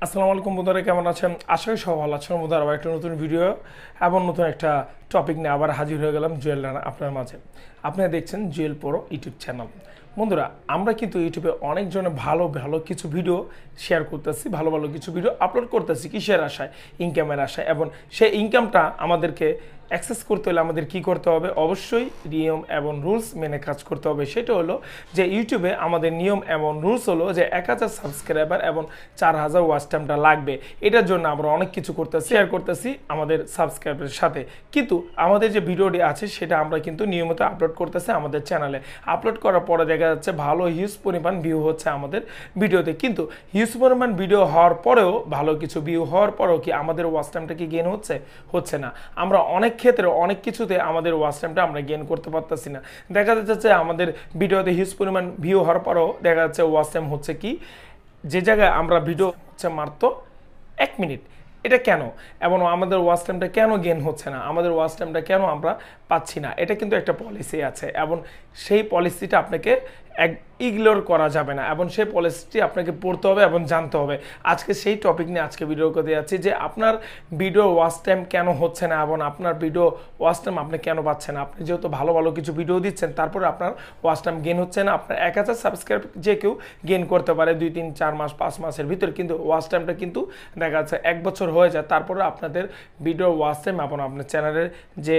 আসসালামু আলাইকুম বন্ধুরা, কেমন আছেন? আশা করি সব ভালো আছেন। বন্ধুরা, আবার একটা নতুন ভিডিও এবং নতুন একটা টপিক নিয়ে আবার হাজির হয়ে গেলাম জুয়েল রানা আপনার মাঝে। আপনারা দেখছেন জুয়েল প্রো ইউটিউব চ্যানেল। বন্ধুরা, আমরা কিন্তু ইউটিউবে অনেকজনে ভালো ভালো কিছু ভিডিও শেয়ার করতেছি, ভালো ভালো কিছু ভিডিও আপলোড করতেছি কিসের আশায়? ইনকামের আশায়। এবং সেই ইনকামটা আমাদেরকে অ্যাক্সেস করতে হলে আমাদের কি করতে হবে? অবশ্যই নিয়ম এবং রুলস মেনে কাজ করতে হবে। সেটা হলো যে ইউটিউবে আমাদের নিয়ম এবং রুলস হলো যে 1000 সাবস্ক্রাইবার এবং 4000 ওয়াচ টাইমটা লাগবে। এটার জন্য আমরা অনেক কিছু করতেছি, শেয়ার করতেছি আমাদের সাবস্ক্রাইবারের সাথে। কিন্তু আমাদের যে ভিডিওটি আছে সেটা আমরা কিন্তু নিয়মিত আপলোড করতেছি আমাদের চ্যানেলে। আপলোড করার পরে দেখা যাচ্ছে ভালো হিউজ পরিমাণ ভিউ হচ্ছে আমাদের ভিডিওতে। কিন্তু হিউজ পরিমাণ ভিডিও হওয়ার পরেও, ভালো কিছু ভিউ হওয়ার পরেও কি আমাদের ওয়াচ টাইমটা কি গেইন হচ্ছে না। আমরা অনেক ক্ষেত্রে অনেক কিছুতে আমাদের ওয়াচ টাইমটা আমরা গেইন করতে পারতেছি না। দেখা যাচ্ছে আমাদের ভিডিওতে হিউজ পরিমাণ ভিউ হওয়ার পরেও দেখা যাচ্ছে ওয়াচ টাইম হচ্ছে কি, যে জায়গায় আমরা ভিডিও হচ্ছে মাত্র 1 মিনিট। এটা কেন? এবং আমাদের ওয়াচ টাইমটা কেন গেইন হচ্ছে না, আমাদের ওয়াচ টাইমটা কেন আমরা পাচ্ছি না? এটা কিন্তু একটা পলিসি আছে এবং সেই পলিসিটা আপনাকে ইগনোর করা যাবে না এবং সেই পলিসিটি আপনাকে পড়তে হবে এবং জানতে হবে। আজকে সেই টপিক নিয়ে আজকে ভিডিও করতে যাচ্ছি যে আপনার ভিডিও ওয়াচ টাইম কেন হচ্ছে না এবং আপনার ভিডিও ওয়াচ টাইম আপনি কেন পাচ্ছেন। আপনি যেহেতু ভালো ভালো কিছু ভিডিও দিচ্ছেন, তারপরে আপনার ওয়াচ টাইম গেইন হচ্ছে না। আপনার 1000 সাবস্ক্রাইব যে কেউ গেইন করতে পারে 2, 3, 4 মাস, 5 মাসের ভিতরে, কিন্তু ওয়াচ টাইমটা কিন্তু দেখা যাচ্ছে 1 বছর হয়ে যায়। তারপরে আপনাদের ভিডিও ওয়াচ টাইম এবং আপনার চ্যানেলের যে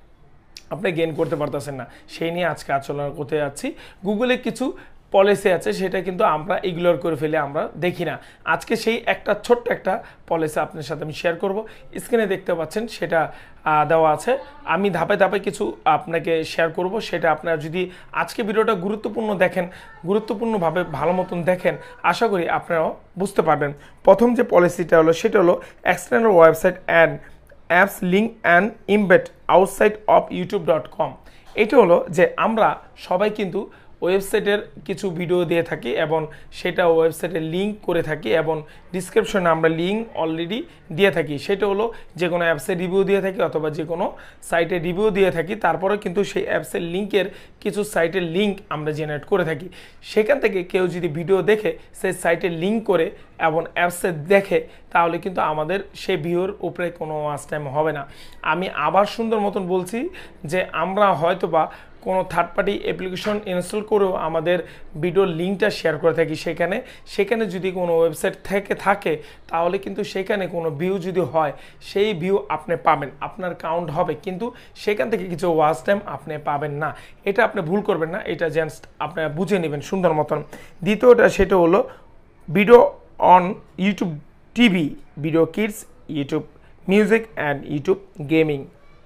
আপনি গেইন করতে পারতেছেন না। সেই নিয়ে আজকে আলোচনা করতে যাচ্ছি। গুগলে কিছু পলিসি আছে, সেটা কিন্তু আমরা ইগনোর করে ফেলে, আমরা দেখি না। আজকে সেই একটা ছোট্ট একটা পলিসি আপনার সাথে আমি শেয়ার করব। স্ক্রিনে দেখতে পাচ্ছেন সেটা দেওয়া আছে। আমি ধাপে ধাপে কিছু আপনাকে শেয়ার করব। সেটা আপনারা যদি আজকে ভিডিওটা গুরুত্বপূর্ণ দেখেন, গুরুত্বপূর্ণভাবে ভালো মতন দেখেন, আশা করি আপনারাও বুঝতে পারবেন। প্রথম যে পলিসিটা হলো সেটা হলো external website and apps link and embed outside of youtube.com। এটা হলো যে আমরা সবাই কিন্তু ওয়েবসাইটের কিছু ভিডিও দিয়ে থাকি এবং সেটা ওয়েবসাইটে লিঙ্ক করে থাকি এবং ডিসক্রিপশনে আমরা লিঙ্ক অলরেডি দিয়ে থাকি। সেটা হলো যে কোনো অ্যাপসের রিভিউ দিয়ে থাকি অথবা যে কোনো সাইটে রিভিউ দিয়ে থাকি। তারপরে কিন্তু সেই অ্যাপসের লিঙ্কের কিছু সাইটের লিঙ্ক আমরা জেনারেট করে থাকি। সেখান থেকে কেউ যদি ভিডিও দেখে সেই সাইটে লিঙ্ক করে এবং অ্যাপসে দেখে, তাহলে কিন্তু আমাদের সেই ভিউর উপরে কোনো ওয়াচ টাইম হবে না। আমি আবার সুন্দর মতন বলছি যে আমরা হয়তোবা কোনো থার্ড পার্টি অ্যাপ্লিকেশন ইনস্টল করেও আমাদের ভিডিওর লিঙ্কটা শেয়ার করে থাকি। সেখানে যদি কোনো ওয়েবসাইট থেকে থাকে, তাহলে কিন্তু সেখানে কোনো ভিউ যদি হয়, সেই ভিউ আপনি পাবেন, আপনার কাউন্ট হবে, কিন্তু সেখান থেকে কিছু ওয়াচ টাইম আপনি পাবেন না। এটা আপনি ভুল করবেন না, এটা জাস্ট আপনি বুঝে নেবেন সুন্দর মতন। দ্বিতীয়টা সেটা হলো video on YouTube TV, video kids, YouTube music and YouTube gaming.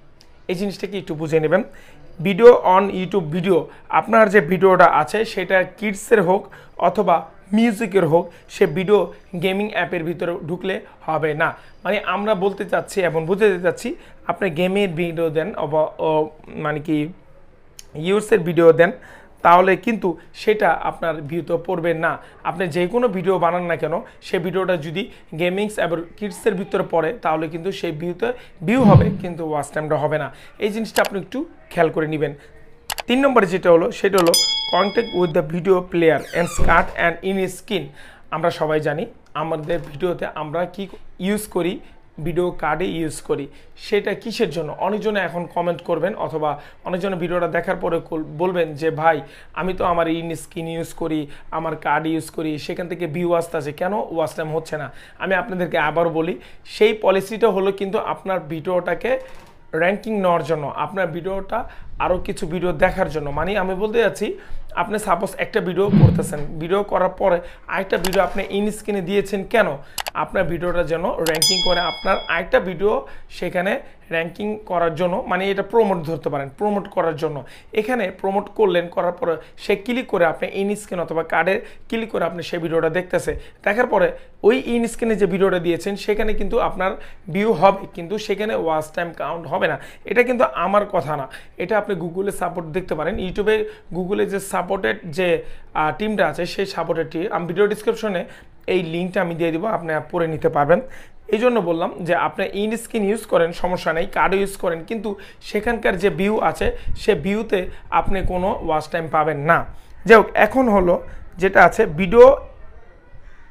এই জিনিসটাকে একটু বুঝে নেবেন। ভিডিও অন ইউটিউব ভিডিও, আপনার যে ভিডিওটা আছে সেটা কিডসের হোক অথবা মিউজিকের হোক, সে ভিডিও গেমিং অ্যাপের ভিতরে ঢুকলে হবে না। মানে আমরা বলতে চাচ্ছি এবং বুঝাতে চাচ্ছি, আপনি গেমের ভিডিও দেন মানে কি ইউসের ভিডিও দেন, তাহলে কিন্তু সেটা আপনার ভিউতে পড়বে না। আপনি যে কোনো ভিডিও বানান না কেন, সেই ভিডিওটা যদি গেমিংস এবং কিডসের ভিতরে পড়ে, তাহলে কিন্তু সেই ভিউ হবে, কিন্তু ওয়াচ টাইমটা হবে না। এই জিনিসটা আপনি একটু খেয়াল করে নেবেন। 3 নম্বরে যেটা হলো সেটা হলো contact with the video player and skirt and in screen. আমরা সবাই জানি আমাদের ভিডিওতে আমরা কি ইউজ করি, ভিডিও কার্ডে ইউজ করি। সেটা কিসের জন্য? অনেকজনে এখন কমেন্ট করবেন অথবা অনেকজনে ভিডিওটা দেখার পরে বলবেন যে ভাই, আমি তো আমার ইন স্ক্রিন ইউজ করি, আমার কার্ড ইউজ করি, সেখান থেকে ভিউ আসতেছে, কেন ওয়াচ টাইম হচ্ছে না? আমি আপনাদেরকে আবার বলি, সেই পলিসিটা হলো কিন্তু আপনার ভিডিওটাকে র্যাঙ্কিং নেওয়ার জন্য, আপনার ভিডিওটা আরও কিছু ভিডিও দেখার জন্য। মানে আমি বলতে যাচ্ছি, আপনি সাপোজ একটা ভিডিও করতেছেন, ভিডিও করার পরে আরেকটা ভিডিও আপনি ইন স্ক্রিনে দিয়েছেন, কেন? আপনার ভিডিওটা যেন র্যাঙ্কিং করে, আপনার আরেকটা ভিডিও সেখানে র্যাঙ্কিং করার জন্য, মানে এটা প্রমোট ধরতে পারেন, প্রমোট করার জন্য। এখানে প্রমোট করলেন, করার পরে সে ক্লিক করে আপনি ইন স্ক্রিন অথবা কার্ডে ক্লিক করে আপনি সেই ভিডিওটা দেখতেছে। দেখার পরে ওই ইন স্ক্রিনে যে ভিডিওটা দিয়েছেন সেখানে কিন্তু আপনার ভিউ হবে, কিন্তু সেখানে ওয়াচ টাইম কাউন্ট হবে না। এটা কিন্তু আমার কথা না, এটা আপনি গুগলে সাপোর্ট দেখতে পারেন। ইউটিউবে গুগলে যে সাপোর্টেড যে টিমটা আছে, সেই সাপোর্টেড টিম আমি ভিডিও ডিসক্রিপশনে এই লিঙ্কটা আমি দিয়ে দিব, আপনি পড়ে নিতে পারবেন। এই জন্য বললাম যে আপনি ইন স্ক্রিন ইউজ করেন, সমস্যা নেই, কার্ডও ইউজ করেন, কিন্তু সেখানকার যে ভিউ আছে সে ভিউতে আপনি কোনো ওয়াচ টাইম পাবেন না। যাই হোক, এখন হলো যেটা আছে video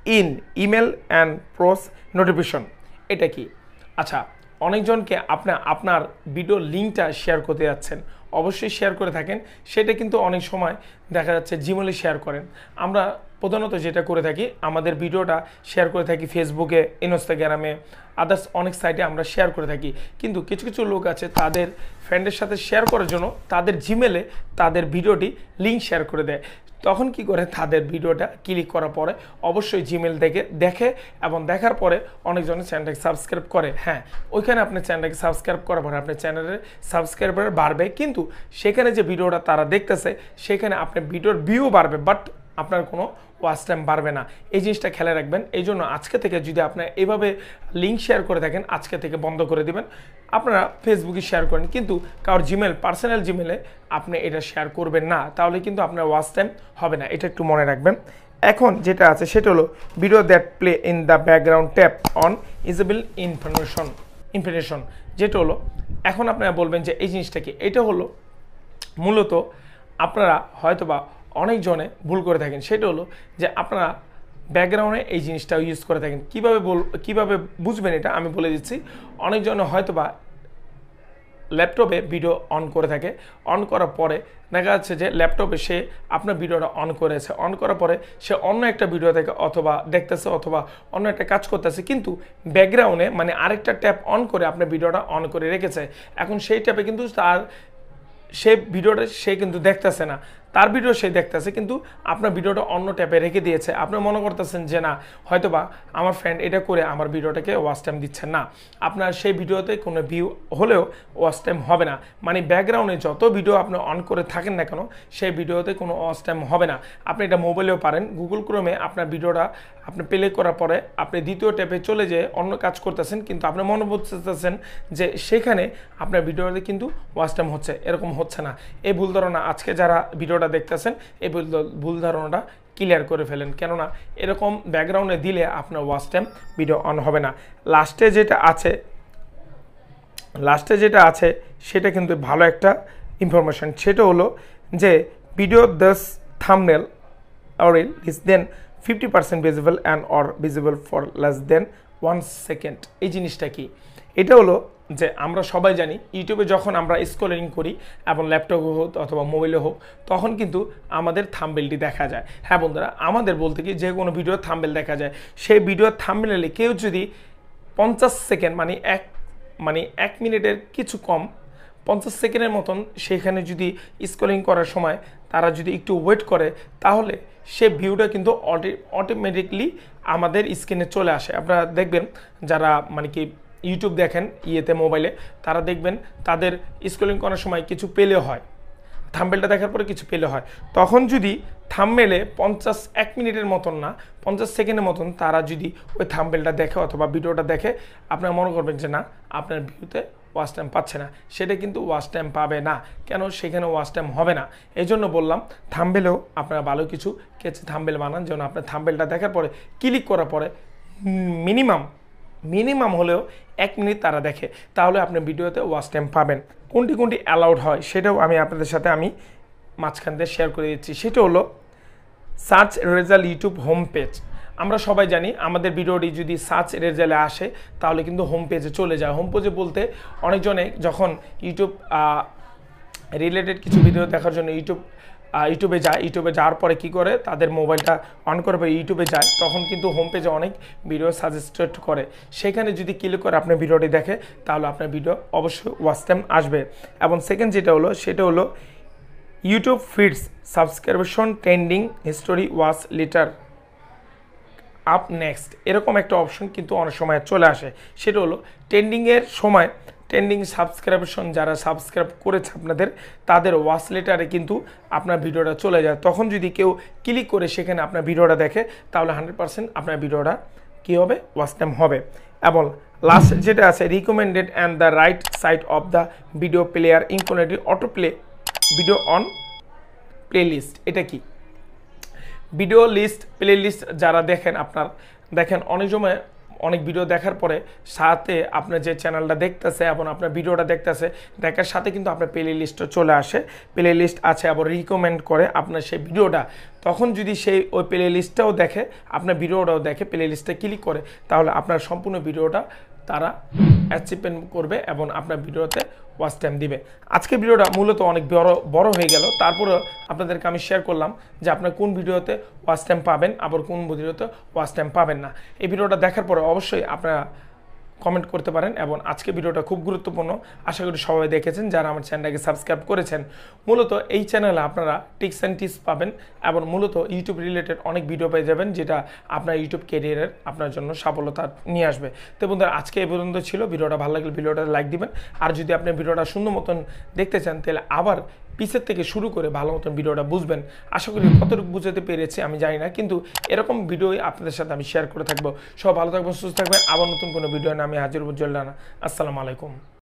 in email and post notification. এটা কি? আচ্ছা, অনেকজনকে আপনার ভিডিও লিঙ্কটা শেয়ার করতে যাচ্ছেন, অবশ্যই শেয়ার করে থাকেন। সেটা কিন্তু অনেক সময় দেখা যাচ্ছে জিমেলে শেয়ার করেন। আমরা প্রধানত যেটা করে থাকি, আমাদের ভিডিওটা শেয়ার করে থাকি ফেসবুকে, ইনস্টাগ্রামে, আদার্স অনেক সাইটে আমরা শেয়ার করে থাকি। কিন্তু কিছু কিছু লোক আছে তাদের ফ্রেন্ডের সাথে শেয়ার করার জন্য তাদের জিমেলে তাদের ভিডিওটি লিঙ্ক শেয়ার করে দেয়। তখন কি করে, তাদের ভিডিওটা ক্লিক করার পরে অবশ্যই জিমেল থেকে দেখে এবং দেখার পরে অনেকজনের চ্যানেলটাকে সাবস্ক্রাইব করে। হ্যাঁ, ওইখানে আপনি চ্যানেলটাকে সাবস্ক্রাইব করার পরে আপনার চ্যানেলের সাবস্ক্রাইবার বাড়বে, কিন্তু সেখানে যে ভিডিওটা তারা দেখতেছে সেখানে আপনার ভিডিওর ভিউ বাড়বে, বাট আপনার কোনো ওয়াচ টাইম বাড়বে না। এই জিনিসটা খেয়াল রাখবেন। এই জন্য আজকে থেকে যদি আপনার এভাবে লিঙ্ক শেয়ার করে থাকেন, আজকে থেকে বন্ধ করে দিবেন। আপনারা ফেসবুকে শেয়ার করেন, কিন্তু কারোর জিমেল, পার্সোনাল জিমেলে আপনি এটা শেয়ার করবেন না, তাহলে কিন্তু আপনার ওয়াচ টাইম হবে না। এটা একটু মনে রাখবেন। এখন যেটা আছে সেটা হলো video that play in the background tap on usable information, যেটা হলো এখন আপনারা বলবেন যে এই জিনিসটা কি। এটা হলো মূলত আপনারা হয়তোবা অনেকজনে ভুল করে থাকেন। সেটা হলো যে আপনারা ব্যাকগ্রাউন্ডে এই জিনিসটা ইউজ করে থাকেন। কিভাবে বুঝবেন এটা আমি বলে দিচ্ছি। অনেকজনে হয়তোবা ল্যাপটপে ভিডিও অন করে থাকে, অন করার পরে দেখা যাচ্ছে যে ল্যাপটপে সে আপনার ভিডিওটা অন করেছে, অন করার পরে সে অন্য একটা ভিডিও থেকে অথবা দেখতেছে অথবা অন্য একটা কাজ করতেছে, কিন্তু ব্যাকগ্রাউন্ডে মানে আরেকটা ট্যাব অন করে আপনার ভিডিওটা অন করে রেখেছে। এখন সেই ট্যাবে কিন্তু সে ভিডিওটা সে কিন্তু দেখতেছে না, তার ভিডিও সে দেখতেছে, কিন্তু আপনার ভিডিওটা অন্য ট্যাপে রেখে দিয়েছে। আপনি মনে করতেছেন যে না, হয়তোবা আমার ফ্রেন্ড এটা করে আমার ভিডিওটাকে ওয়াচ টাইম দিচ্ছে না। আপনার সেই ভিডিওতে কোনো ভিউ হলেও ওয়াচ টাইম হবে না। মানে ব্যাকগ্রাউন্ডে যত ভিডিও আপনি অন করে থাকেন না কেন, সেই ভিডিওতে কোনো ওয়াচ টাইম হবে না। আপনি এটা মোবাইলেও পারেন। গুগল ক্রোমে আপনার ভিডিওটা আপনি প্লে করার পরে আপনি দ্বিতীয় ট্যাপে চলে যেয়ে অন্য কাজ করতেছেন, কিন্তু আপনি মনে বুঝতেছেন যে সেখানে আপনার ভিডিওতে কিন্তু ওয়াচ টাইম হচ্ছে, এরকম হচ্ছে না। এই ভুল ধারণা আজকে যারা ভিডিওটা দেখতেছেন, এই ভুল ধারণাটা ক্লিয়ার করে ফেলেন, কেননা এরকম ব্যাকগ্রাউন্ডে দিলে আপনার ওয়াচ টাইম ভিডিও অন হবে না। লাস্টে যেটা আছে সেটা কিন্তু ভালো একটা ইনফরমেশন। সেটা হলো যে video this thumbnail or is then 50% visible and or visible for less than 1 second। এই জিনিসটা কি? এটা হলো যে আমরা সবাই জানি ইউটিউবে যখন আমরা স্ক্রলিং করি এবং ল্যাপটপে হোক অথবা মোবাইলে হোক, তখন কিন্তু আমাদের থাম্বনেলটি দেখা যায়। হ্যাঁ বন্ধুরা, আমাদের বলতে কি যে কোনো ভিডিওর থাম্বনেল দেখা যায়। সেই ভিডিওর থাম্বনেলে কেউ যদি 50 সেকেন্ড মানে 1 মিনিটের কিছু কম 50 সেকেন্ডের মতন সেখানে যদি স্ক্রলিং করার সময় তারা যদি একটু ওয়েট করে, তাহলে সে ভিউটা কিন্তু অটোমেটিকলি আমাদের স্ক্রিনে চলে আসে। আপনারা দেখবেন যারা মানে কি ইউটিউব দেখেন ইয়েতে মোবাইলে, তারা দেখবেন তাদের স্ক্রলিং করার সময় কিছু পেলে হয়, থাম্বনেলটা দেখার পরে কিছু পেলে হয়। তখন যদি থাম্বনেলে 1 মিনিটের মতন না 50 সেকেন্ডের মতন তারা যদি ওই থাম্বনেলটা দেখে অথবা ভিডিওটা দেখে, আপনারা মনে করবেন যে না, আপনার ভিউতে ওয়াচ টাইম পাচ্ছে না। সেটা কিন্তু ওয়াচ টাইম পাবে না। কেন? সেখানে ওয়াচ টাইম হবে না। এই জন্য বললাম থাম্বনেলেও আপনারা ভালো কিছু থাম্বনেল বানান, যেন আপনার থাম্বনেলটা দেখার পরে ক্লিক করার পরে মিনিমাম হলেও 1 মিনিট তারা দেখে, তাহলে আপনি ভিডিওতে ওয়াচ টাইম পাবেন। কোনটি অ্যালাউড হয় সেটাও আমি আপনাদের সাথে মাঝখান দিয়ে শেয়ার করে দিচ্ছি। সেটা হলো search result YouTube home page. আমরা সবাই জানি আমাদের ভিডিওটি যদি সার্চ রেজাল্টে আসে তাহলে কিন্তু হোম পেজে চলে যায়। হোম পেজে বলতে অনেকজনে যখন ইউটিউব রিলেটেড কিছু ভিডিও দেখার জন্য ইউটিউবে যাওয়ার পরে কি করে, তাদের মোবাইলটা অন করে ইউটিউবে যায়, তখন কিন্তু হোম পেজে অনেক ভিডিও সাজেস্টেড করে। সেখানে যদি ক্লিক করে আপনার ভিডিওটি দেখে, তাহলে আপনার ভিডিও অবশ্যই ওয়াচ টাইম আসবে। এবং সেকেন্ড সেটা হলো YouTube feeds subscription trending history watch later up next, এরকম একটা অপশন কিন্তু অনেক সময় চলে আসে। সেটা হলো ট্রেন্ডিংয়ের সময় ট্রেন্ডিং সাবস্ক্রিপশন যারা সাবস্ক্রাইব করেছে আপনাদের, তাদের ওয়াচ লেটারে কিন্তু আপনার ভিডিওটা চলে যায়। তখন যদি কেউ ক্লিক করে সেখানে আপনার ভিডিওটা দেখে, তাহলে 100% আপনার ভিডিওটা কী হবে, ওয়াচ টাইম হবে। এবং লাস্ট যেটা আছে recommended and the right side of the video player included auto play video on play list. এটা কি? ভিডিও লিস্ট প্লে লিস্ট যারা দেখেন, আপনার দেখেন অনেক ভিডিও দেখার পরে সাথে আপনার যে চ্যানেলটা দেখতেছে এবং আপনার ভিডিওটা দেখতেছে, দেখার সাথে কিন্তু আপনার প্লে লিস্টও চলে আসে, প্লে লিস্ট আছে আবার রিকমেন্ড করে আপনার সেই ভিডিওটা। তখন যদি সেই ওই প্লে লিস্টটাও দেখে, আপনার ভিডিওটাও দেখে, প্লে লিস্টে ক্লিক করে, তাহলে আপনার সম্পূর্ণ ভিডিওটা তারা অ্যাচিভমেন্ট করবে এবং আপনার ভিডিওতে ওয়াচ টাইম দিবে। আজকে ভিডিওটা মূলত অনেক বড় হয়ে গেল, তারপরেও আপনাদেরকে আমি শেয়ার করলাম যে আপনার কোন ভিডিওতে ওয়াচ টাইম পাবেন আবার কোন ভিডিওতে ওয়াচ টাইম পাবেন না। এই ভিডিওটা দেখার পরে অবশ্যই আপনারা কমেন্ট করতে পারেন। এবং আজকে ভিডিওটা খুব গুরুত্বপূর্ণ, আশা করি সবাই দেখেছেন যারা আমার চ্যানেলটাকে সাবস্ক্রাইব করেছেন। মূলত এই চ্যানেলে আপনারা টিপস অ্যান্ড টিপস পাবেন এবং মূলত ইউটিউব রিলেটেড অনেক ভিডিও পেয়ে যাবেন, যেটা আপনার ইউটিউব ক্যারিয়ারের আপনার জন্য সফলতা নিয়ে আসবে। তো বন্ধুরা, আজকে এই পর্যন্ত ছিল। ভিডিওটা ভালো লাগলে ভিডিওটা লাইক দিবেন, আর যদি আপনি ভিডিওটা সুন্দর মতন দেখতে চান তাহলে আবার পিছের থেকে শুরু করে ভালো মতন ভিডিওটা বুঝবেন। আশা করি কতটুকু বুঝতে পেরেছি আমি জানি না, কিন্তু এরকম ভিডিওই আপনাদের সাথে আমি শেয়ার করে থাকবো। সব ভালো থাকবেন, সুস্থ থাকবেন। আবার নতুন কোনো ভিডিও নিয়ে আমি হাজির হব। আসসালামু আলাইকুম।